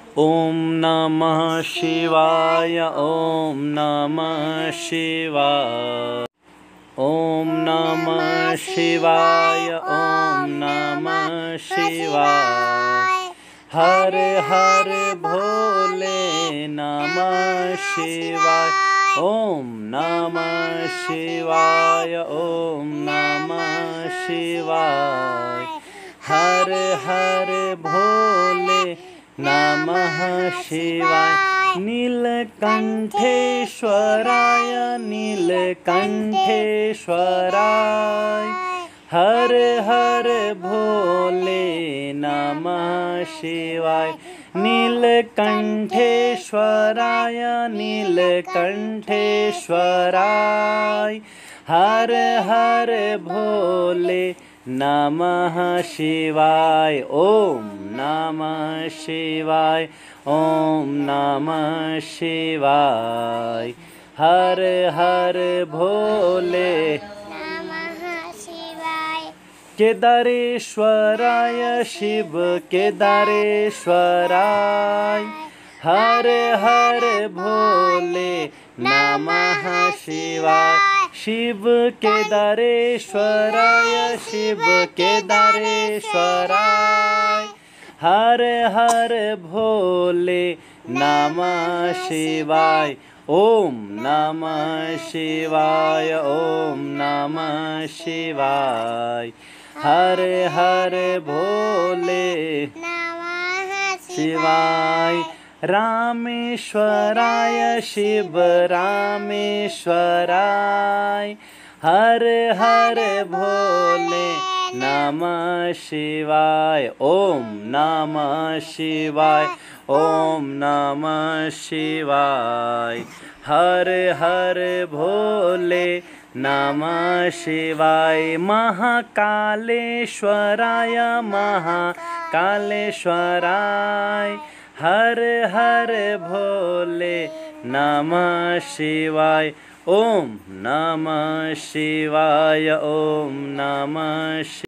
ॐ नमः शिवाय ॐ नमः शिवाय ॐ नमः शिवाय ॐ नमः शिवाय हर हर भोले नमः शिवाय ॐ नमः शिवाय ॐ नमः शिवाय हर हर भोले नमः शिवाय नीलकंठेश्वराय नीलकंठेश्वराय हर हर भोले नमः शिवाय नीलकंठेश्वराय नीलकंठेश्वराय हर हर भोले नमः शिवाय ॐ नमः शिवाय ॐ नमः शिवाय हर हर भोले नमः शिवाय केदारेश्वराय शिव केदारेश्वराय हर हर भोले नमः शिवाय शिव केदारेश्वराय शिव केदारेश्वराय हर हर भोले नमः शिवाय ॐ नमः शिवाय ॐ नमः शिवाय हर हर भोले नमः शिवाय रामेश्वराय शिव रामेश्वराय हर हर भोले नमः शिवाय ॐ नमः शिवाय ॐ नमः शिवाय हर हर भोले नमः शिवाय महाकालेश्वराय महाकालेश्वराय हर हर भोले नमः शिवाय ॐ नमः शिवाय ॐ नमः